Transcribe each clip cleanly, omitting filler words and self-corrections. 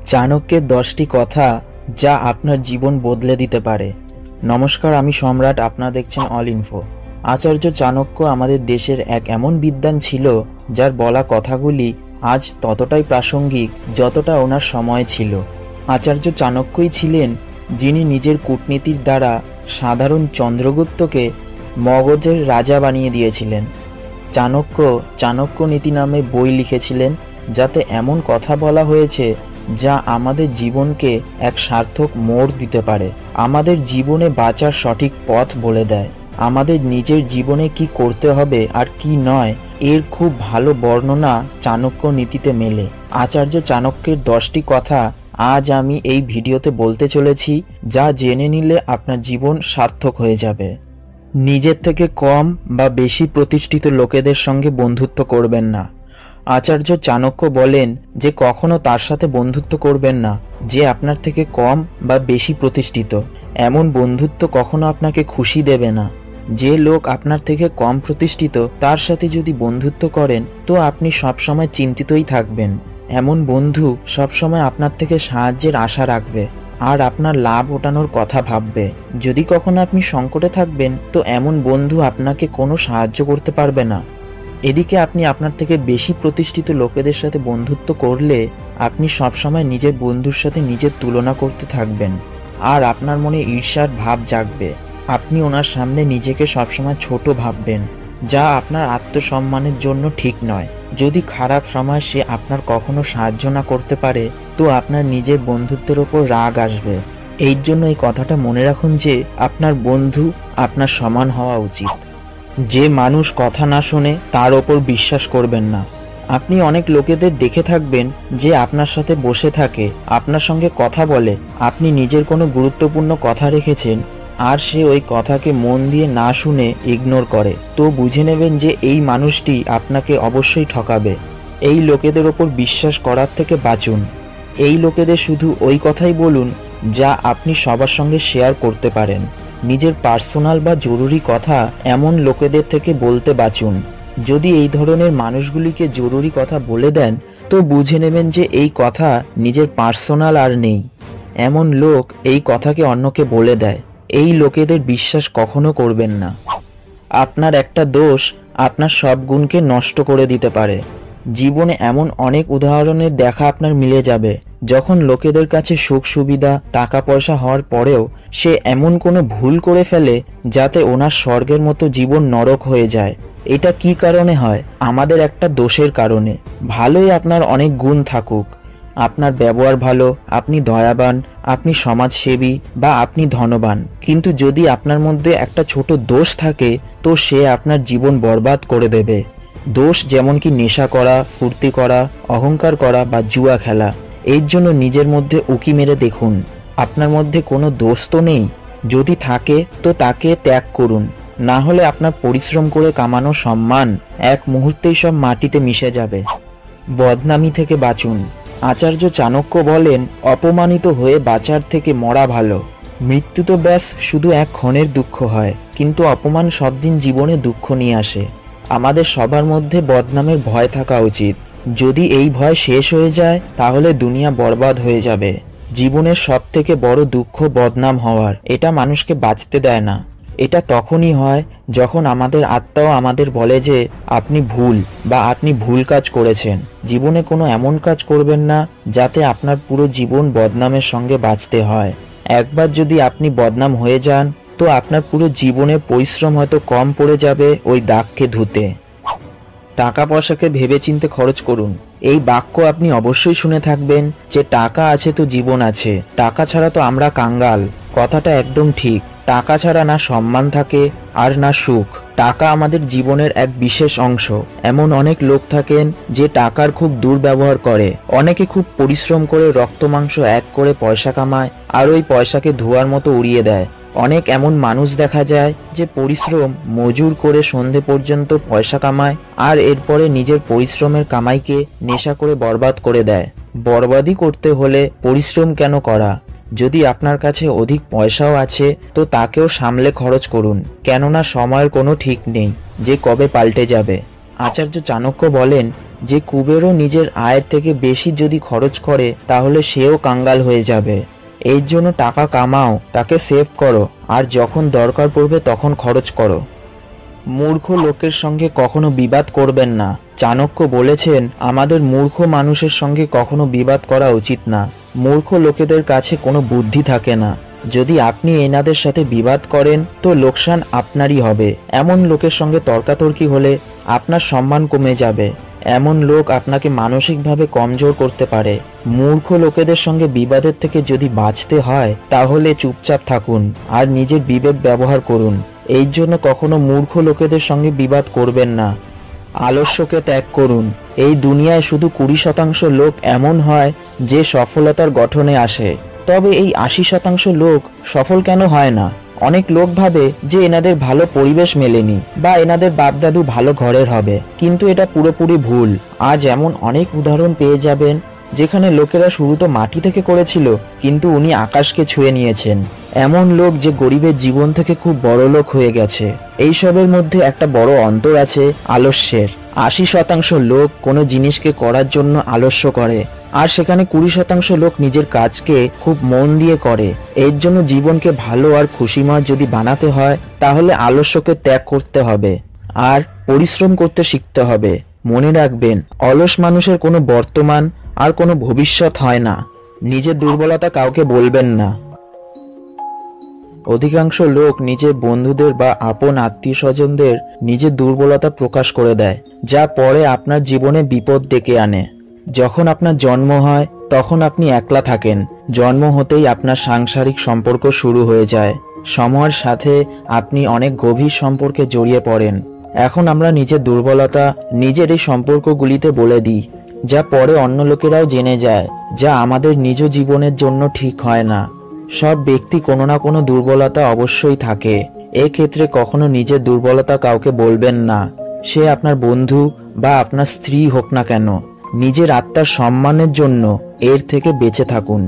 চাণক্যের 10টি কথা যা আপনার জীবন বদলে দিতে পারে। নমস্কার, আমি সম্রাট, আপনারা দেখছেন অল ইনফো। আচার্য চাণক্য আমাদের দেশের এক এমন বিদ্বান ছিল যার বলা কথাগুলি আজ ততটাই প্রাসঙ্গিক যতটা ওনার সময় ছিল। আচার্য চাণক্যই ছিলেন যিনি নিজের কূটনীতির দ্বারা সাধারণ চন্দ্রগুপ্তকে মগধের রাজা বানিয়ে দিয়েছিলেন। চাণক্য নীতি নামে বই লিখেছিলেন, যাতে এমন কথা বলা হয়েছে যা আমাদের জীবনকে এক সার্থক মোড় দিতে পারে, আমাদের জীবনে বাঁচার সঠিক পথ বলে দেয়, আমাদের নিজের জীবনে কি করতে হবে আর কি নয় এর খুব ভালো বর্ণনা চাণক্য নীতিতে মেলে। আচার্য চাণক্যের 10টি কথা আজ আমি এই ভিডিওতে বলতে চলেছি, যা জেনে নিলে আপনার জীবন সার্থক হয়ে যাবে। নিজের থেকে কম বা বেশি প্রতিষ্ঠিত লোকেদের সঙ্গে বন্ধুত্ব করবেন না। আচার্য চাণক্য বলেন যে কখনো তার সাথে বন্ধুত্ব করবেন না যে আপনার থেকে কম বা বেশি প্রতিষ্ঠিত। এমন বন্ধুত্ব কখনো আপনাকে খুশি দেবে না। যে লোক আপনার থেকে কম প্রতিষ্ঠিত তার সাথে যদি বন্ধুত্ব করেন তো আপনি সবসময় চিন্তিতই থাকবেন। এমন বন্ধু সবসময় আপনার থেকে সাহায্যের আশা রাখবে আর আপনার লাভ ওঠানোর কথা ভাববে। যদি কখনো আপনি সংকটে থাকবেন তো এমন বন্ধু আপনাকে কোনো সাহায্য করতে পারবে না। এদিকে আপনি আপনার থেকে বেশি প্রতিষ্ঠিত লোকেদের সাথে বন্ধুত্ব করলে আপনি সবসময় নিজের বন্ধুর সাথে নিজের তুলনা করতে থাকবেন আর আপনার মনে ঈর্ষার ভাব জাগবে। আপনি ওনার সামনে নিজেকে সবসময় ছোট ভাববেন, যা আপনার আত্মসম্মানের জন্য ঠিক নয়। যদি খারাপ সময় সে আপনার কখনো সাহায্য না করতে পারে তো আপনার নিজের বন্ধুত্বের ওপর রাগ আসবে। এই জন্য এই কথাটা মনে রাখুন যে আপনার বন্ধু আপনার সমান হওয়া উচিত। যে মানুষ কথা না শোনে তার ওপর বিশ্বাস করবেন না। আপনি অনেক লোকেদের দেখে থাকবেন যে আপনার সাথে বসে থাকে, আপনার সঙ্গে কথা বলে, আপনি নিজের কোনো গুরুত্বপূর্ণ কথা রেখেছেন আর সে ওই কথাকে মন দিয়ে না শুনে ইগনোর করে, তো বুঝে নেবেন যে এই মানুষটি আপনাকে অবশ্যই ঠকাবে। এই লোকেদের ওপর বিশ্বাস করার থেকে বাঁচুন। এই লোকেদের শুধু ওই কথাই বলুন যা আপনি সবার সঙ্গে শেয়ার করতে পারেন। নিজের পার্সোনাল বা জরুরি কথা এমন লোকেদের থেকে বলতে বাঁচুন। যদি এই ধরনের মানুষগুলিকে জরুরি কথা বলে দেন তো বুঝে নেবেন যে এই কথা নিজের পার্সোনাল আর নেই। এমন লোক এই কথাকে অন্যকে বলে দেয়। এই লোকেদের বিশ্বাস কখনো করবেন না। আপনার একটা দোষ আপনার সব গুণকে নষ্ট করে দিতে পারে। জীবনে এমন অনেক উদাহরণের দেখা আপনার মিলে যাবে যখন লোকেদের কাছে সুখ সুবিধা টাকা পয়সা হওয়ার পরেও সে এমন কোনো ভুল করে ফেলে যাতে ওনার স্বর্গের মতো জীবন নরক হয়ে যায়। এটা কি কারণে হয়? আমাদের একটা দোষের কারণে। ভালোই আপনার অনেক গুণ থাকুক, আপনার ব্যবহার ভালো, আপনি দয়াবান, আপনি সমাজসেবী বা আপনি ধনবান, কিন্তু যদি আপনার মধ্যে একটা ছোট দোষ থাকে তো সে আপনার জীবন বরবাদ করে দেবে। দোষ যেমন কি নেশা করা, ফুর্তি করা, অহংকার করা বা জুয়া খেলা। এর জন্য নিজের মধ্যে উকি মেরে দেখুন আপনার মধ্যে কোনো দোষ তো নেই। যদি থাকে তো তাকে ত্যাগ করুন, না হলে আপনার পরিশ্রম করে কামানো সম্মান এক মুহূর্তেই সব মাটিতে মিশে যাবে। বদনামি থেকে বাঁচুন। আচার্য চাণক্য বলেন, অপমানিত হয়ে বাঁচার থেকে মরা ভালো। মৃত্যু তো ব্যাস শুধু এক ক্ষণের দুঃখ হয়, কিন্তু অপমান সব দিন জীবনে দুঃখ নিয়ে আসে। আমাদের সবার মধ্যে বদনামের ভয় থাকা উচিত। যদি এই ভয় শেষ হয়ে যায় তাহলে দুনিয়া বরবাদ হয়ে যাবে। জীবনের সব থেকে বড় দুঃখ বদনাম হওয়ার। এটা মানুষকে বাঁচতে দেয় না। এটা তখনই হয় যখন আমাদের আত্মাও আমাদের বলে যে আপনি ভুল বা আপনি ভুল কাজ করেছেন। জীবনে কোনো এমন কাজ করবেন না যাতে আপনার পুরো জীবন বদনামের সঙ্গে বাঁচতে হয়। একবার যদি আপনি বদনাম হয়ে যান তো আপনার পুরো জীবনের পরিশ্রম হয়তো কম পড়ে যাবে ওই দাগকে ধুতে। টাকা পয়সাকে ভেবেচিন্তে খরচ করুন। এই বাক্য আপনি অবশ্যই শুনে থাকবেন যে টাকা আছে তো জীবন আছে, টাকা ছাড়া তো আমরা কাঙ্গাল। কথাটা একদম ঠিক। টাকা ছাড়া না সম্মান থাকে আর না সুখ। টাকা আমাদের জীবনের এক বিশেষ অংশ। এমন অনেক লোক থাকেন যে টাকার খুব দুর্ব্যবহার করে। অনেকে খুব পরিশ্রম করে রক্ত মাংস এক করে পয়সা কামায় আর ওই পয়সাকে ধোঁয়ার মতো উড়িয়ে দেয়। অনেক এমন মানুষ দেখা যায় যে পরিশ্রম মজুর করে সন্ধে পর্যন্ত পয়সা কামায় আর এরপরে নিজের পরিশ্রমের কামাইকে নেশা করে বরবাদ করে দেয়। বরবাদি করতে হলে পরিশ্রম কেন করা? যদি আপনার কাছে অধিক পয়সাও আছে তো তাকেও সামলে খরচ করুন, কেননা সময়ের কোনো ঠিক নেই যে কবে পাল্টে যাবে। আচার্য চাণক্য বলেন, যে কুবেরও নিজের আয়ের থেকে বেশি যদি খরচ করে তাহলে সেও কাঙ্গাল হয়ে যাবে। এই জন্য টাকা কামাও, তাকে সেভ করো, আর যখন দরকার পড়বে তখন খরচ করো। মূর্খ লোকের সঙ্গে কখনো বিবাদ করবেন না। চাণক্য বলেছেন আমাদের মূর্খ মানুষের সঙ্গে কখনো বিবাদ করা উচিত না। মূর্খ লোকেদের কাছে কোনো বুদ্ধি থাকে না। যদি আপনি এনাদের সাথে বিবাদ করেন তো লোকসান আপনারই হবে। এমন লোকের সঙ্গে তর্কাতর্কি হলে আপনার সম্মান কমে যাবে। এমন লোক আপনাকে মানসিকভাবে কমজোর করতে পারে। মূর্খ লোকেদের সঙ্গে বিবাদের থেকে যদি বাঁচতে হয় তাহলে চুপচাপ থাকুন আর নিজের বিবেক ব্যবহার করুন। এই জন্য কখনো মূর্খ লোকেদের সঙ্গে বিবাদ করবেন না। আলস্যকে ত্যাগ করুন। এই দুনিয়ায় শুধু 20% লোক এমন হয় যে সফলতার গঠনে আসে, তবে এই 80% লোক সফল কেন হয় না? অনেক লোক ভাবে যে এনাদের ভালো পরিবেশ মেলেনি বা এনাদের বাপদাদু ভালো ঘরের হবে, কিন্তু এটা পুরোপুরি ভুল। আজ এমন অনেক উদাহরণ পেয়ে যাবেন যেখানে লোকেরা শুরু তো মাটি থেকে করেছিল কিন্তু উনি আকাশকে ছুঁয়ে নিয়েছেন। এমন লোক যে গরিবের জীবন থেকে খুব বড় লোক হয়ে গেছে। এইসবের মধ্যে একটা বড় অন্তর আছে আলস্যের। 80% লোক কোনো জিনিসকে করার জন্য আলস্য করে, আর সেখানে 20% লোক নিজের কাজকে খুব মন দিয়ে করে। এর জন্য জীবনকে ভালো আর খুশিময় যদি বানাতে হয় তাহলে আলস্যকে ত্যাগ করতে হবে আর পরিশ্রম করতে শিখতে হবে। মনে রাখবেন, অলস মানুষের কোনো বর্তমান আর কোনো ভবিষ্যৎ হয় না। নিজের দুর্বলতা কাউকে বলবেন না। অধিকাংশ লোক নিজের বন্ধুদের বা আপন আত্মীয় স্বজনদের নিজের দুর্বলতা প্রকাশ করে দেয়, যা পরে আপনার জীবনে বিপদ ডেকে আনে। যখন আপনার জন্ম হয় তখন আপনি একলা থাকেন। জন্ম হতেই আপনার সাংসারিক সম্পর্ক শুরু হয়ে যায়। সময়ের সাথে আপনি অনেক গভীর সম্পর্কে জড়িয়ে পড়েন। এখন আমরা নিজের দুর্বলতা নিজের এই সম্পর্কগুলিতে বলে দিই, যা পরে অন্য লোকেরাও জেনে যায়, যা আমাদের নিজ জীবনের জন্য ঠিক হয় না। সব ব্যক্তি কোনো না কোনো দুর্বলতা অবশ্যই থাকে। এক্ষেত্রে কখনো নিজের দুর্বলতা কাউকে বলবেন না, সে আপনার বন্ধু বা আপনার স্ত্রী হোক না কেন। নিজের আত্মার সম্মানের জন্য এর থেকে বেঁচে থাকুন।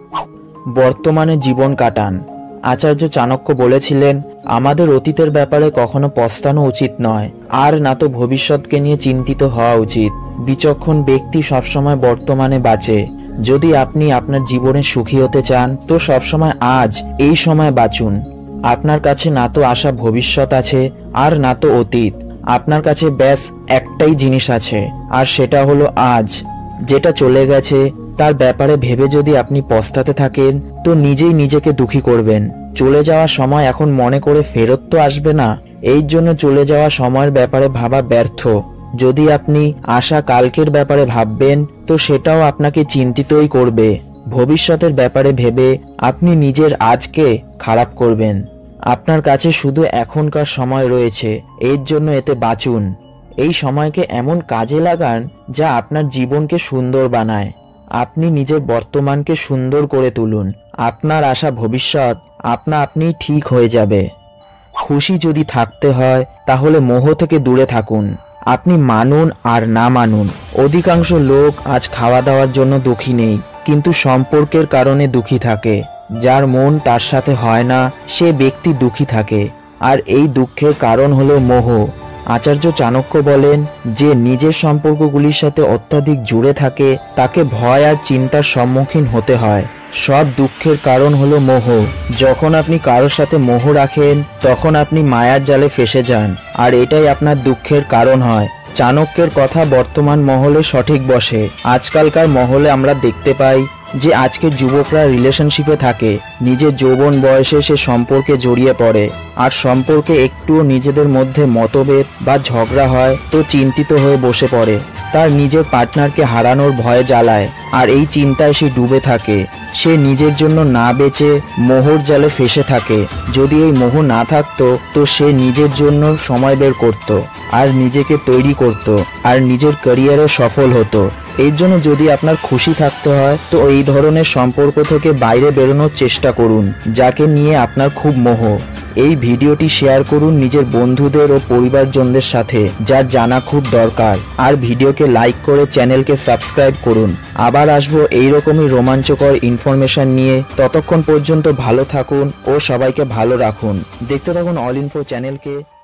বর্তমানে জীবন কাটান। আচার্য চাণক্য বলেছিলেন আমাদের অতীতের ব্যাপারে কখনো পস্তানো উচিত নয়, আর না তো ভবিষ্যৎকে নিয়ে চিন্তিত হওয়া উচিত। বিচক্ষণ ব্যক্তি সবসময় বর্তমানে বাঁচে। যদি আপনি আপনার জীবনে সুখী হতে চান তো সবসময় আজ এই সময় বাঁচুন। আপনার কাছে না তো আশা ভবিষ্যৎ আছে আর না তো অতীত। আপনার কাছে ব্যাস একটাই জিনিস আছে, আর সেটা হলো আজ। যেটা চলে গেছে তার ব্যাপারে ভেবে যদি আপনি পস্তাতে থাকেন তো নিজেই নিজেকে দুঃখী করবেন। চলে যাওয়া সময় এখন মনে করে ফেরত তো আসবে না, এই জন্য চলে যাওয়া সময়ের ব্যাপারে ভাবা ব্যর্থ। যদি আপনি আশা কালকের ব্যাপারে ভাববেন তো সেটাও আপনাকে চিন্তিতই করবে। ভবিষ্যতের ব্যাপারে ভেবে আপনি নিজের আজকে খারাপ করবেন। আপনার কাছে শুধু এখনকার সময় রয়েছে, এর জন্য এতে বাঁচুন। এই সময়কে এমন কাজে লাগান যা আপনার জীবনকে সুন্দর বানায়। আপনি নিজের বর্তমানকে সুন্দর করে তুলুন। আপনার আশা ভবিষ্যৎ আপনা আপনি ঠিক হয়ে যাবে। খুশি যদি থাকতে হয় তাহলে মোহ থেকে দূরে থাকুন। আপনি মানুন আর না মানুন, অধিকাংশ লোক আজ খাওয়া দাওয়ার জন্য দুঃখী নেই, কিন্তু সম্পর্কের কারণে দুঃখী থাকে। যার মন তার সাথে হয় না সে ব্যক্তি দুঃখী থাকে, আর এই দুঃখের কারণ হলো মোহ। আচার্য চাণক্য বলেন যে নিজের সম্পর্কগুলির সাথে অত্যাধিক জুড়ে থাকে তাকে ভয় আর চিন্তার সম্মুখীন হতে হয়। সব দুঃখের কারণ হলো মোহ। যখন আপনি কারোর সাথে মোহ রাখেন তখন আপনি মায়ার জালে ফেসে যান, আর এটাই আপনার দুঃখের কারণ হয়। চাণক্যের কথা বর্তমান মহলে সঠিক বসে। আজকালকার মহলে আমরা দেখতে পাই যে আজকের যুবকরা রিলেশনশিপে থাকে, নিজের যৌবন বয়সে সে সম্পর্কে জড়িয়ে পড়ে, আর সম্পর্কে একটুও নিজেদের মধ্যে মতভেদ বা ঝগড়া হয় তো চিন্তিত হয়ে বসে পড়ে। তার নিজের পার্টনারকে হারানোর ভয়ে জ্বালায়, আর এই চিন্তায় সে ডুবে থাকে। সে নিজের জন্য না বেঁচে মোহর জালে ফেসে থাকে। যদি এই মোহ না থাকতো তো সে নিজের জন্য সময় বের করত, আর নিজেকে তৈরি করত, আর নিজের ক্যারিয়ারে সফল হতো। এর জন্য যদি আপনার খুশি থাকতে হয় তো এই ধরনের সম্পর্ক থেকে বাইরে বেরোনোর চেষ্টা করুন যাকে নিয়ে আপনার খুব মোহ। এই ভিডিওটি শেয়ার করুন নিজের বন্ধুদের ও পরিবারজনদের সাথে, যার জানা খুব দরকার। আর ভিডিওকে লাইক করে চ্যানেলকে সাবস্ক্রাইব করুন। আবার আসবো এইরকমই রোমাঞ্চকর ইনফরমেশন নিয়ে। ততক্ষণ পর্যন্ত ভালো থাকুন ও সবাইকে ভালো রাখুন। দেখতে থাকুন অল ইনফো চ্যানেলকে।